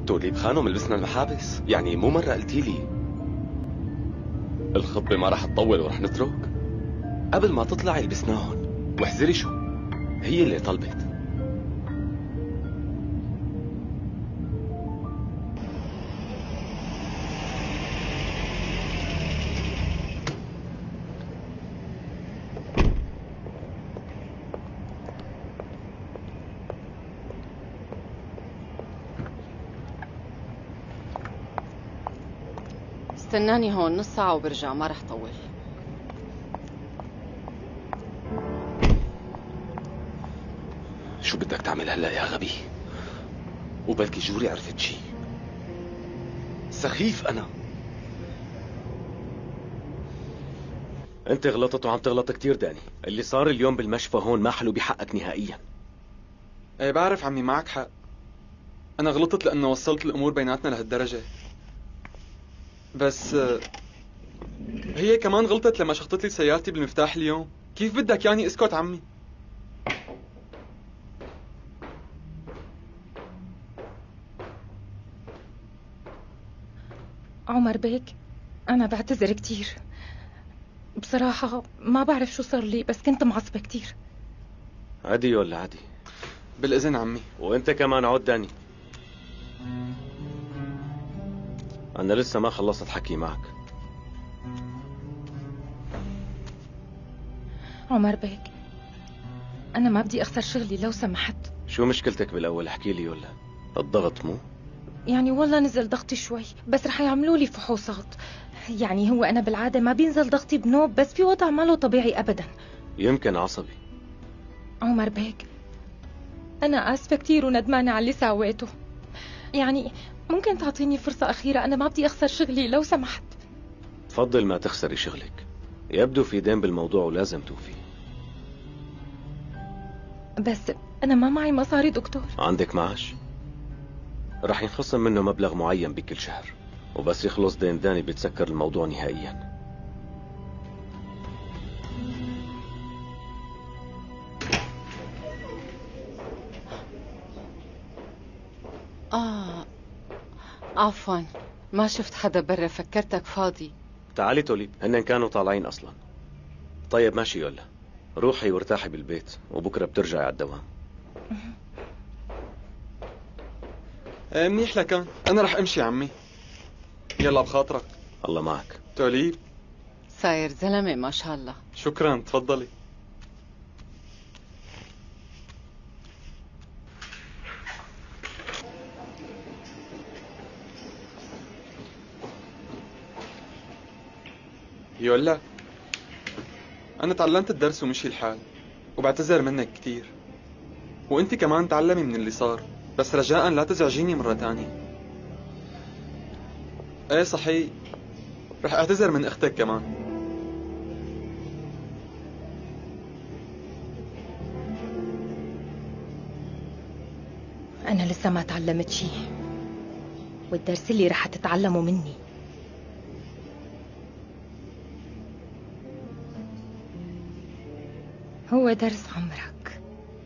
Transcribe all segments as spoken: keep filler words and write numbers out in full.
توليب خانم لبسنا المحابس، يعني مو مرة قلتي لي الخطبة ما رح تطول ورح نترك؟ قبل ما تطلعي لبسناهن، واحذري شو هي اللي طلبت. استناني هون نص ساعة وبرجع، ما رح طول. شو بدك تعمل هلا يا غبي؟ وبلكي جوري عرفت شي. سخيف انا. انت غلطت وعم تغلط كتير داني. اللي صار اليوم بالمشفى هون ما حلو بحقك نهائيا. ايه بعرف عمي، معك حق. انا غلطت لانه وصلت الامور بيناتنا لهالدرجة. بس هي كمان غلطت لما شخطت لي سيارتي بالمفتاح اليوم. كيف بدك يعني اسكت عمي؟ عمر بيك، أنا بعتذر كتير. بصراحة ما بعرف شو صار لي، بس كنت معصبة كتير. عادي ولا عادي؟ بالإذن عمي. وانت كمان عود داني. انا لسه ما خلصت حكي معك. عمر بيك، أنا ما بدي أخسر شغلي لو سمحت. شو مشكلتك بالأول؟ احكي لي. ولا الضغط مو؟ يعني والله نزل ضغطي شوي، بس رح يعملوا لي فحوصات. يعني هو أنا بالعادة ما بينزل ضغطي بنوب، بس في وضع ما له طبيعي أبدا. يمكن عصبي. عمر بيك، أنا آسفة كتير وندمانة على اللي ساويته. يعني ممكن تعطيني فرصة أخيرة؟ أنا ما بدي أخسر شغلي لو سمحت. تفضل ما تخسري شغلك. يبدو في دين بالموضوع ولازم توفي. بس أنا ما معي مصاري دكتور. عندك معاش؟ رح ينخصم منه مبلغ معين بكل شهر، وبس يخلص دين داني بتسكر الموضوع نهائيا. آه عفوا، ما شفت حدا برا، فكرتك فاضي. تعالي توليب، هن كانوا طالعين أصلا. طيب ماشي يولا، روحي وارتاحي بالبيت وبكرة بترجعي على الدوام. ايه منيح لكان، انا رح امشي عمي. يلا بخاطرك. الله معك. توليب صاير زلمة ما شاء الله. شكرا، تفضلي. يولا، أنا تعلمت الدرس ومشي الحال، وبعتذر منك كتير. وأنت كمان تعلمي من اللي صار، بس رجاء لا تزعجيني مرة تانية. ايه صحيح، رح اعتذر من اختك كمان. أنا لسه ما تعلمت شي، والدرس اللي رح تتعلمه مني هو درس عمرك.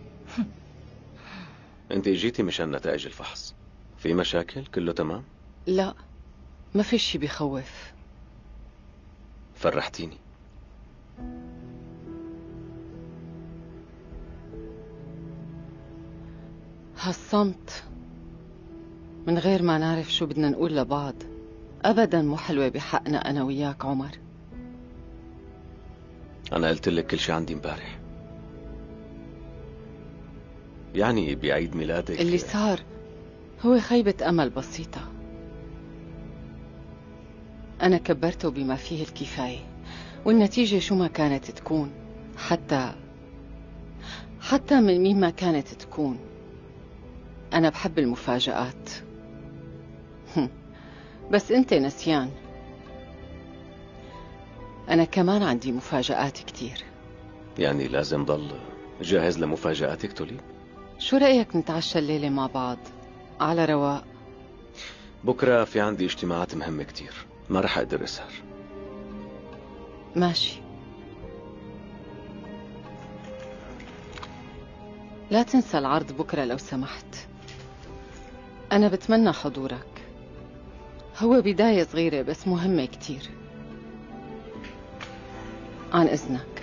انت جيتي مشان نتائج الفحص. في مشاكل؟ كله تمام؟ لا، ما في شي بخوف. فرحتيني. هالصمت من غير ما نعرف شو بدنا نقول لبعض أبدا مو حلوة بحقنا أنا وياك عمر. أنا قلت لك كل شي عندي امبارح. يعني بعيد ميلادك اللي صار هو خيبة أمل بسيطة. أنا كبرته بما فيه الكفاية، والنتيجة شو ما كانت تكون، حتى حتى من مين ما كانت تكون. أنا بحب المفاجآت. بس أنت نسيان، أنا كمان عندي مفاجآت كتير. يعني لازم ضل جاهز لمفاجآتك توليب؟ شو رأيك نتعشى الليلة مع بعض على رواق؟ بكرة في عندي اجتماعات مهمة كتير، ما رح أقدر أسهر. ماشي. لا تنسى العرض بكرة لو سمحت. أنا بتمنى حضورك. هو بداية صغيرة بس مهمة كتير. عن إذنك.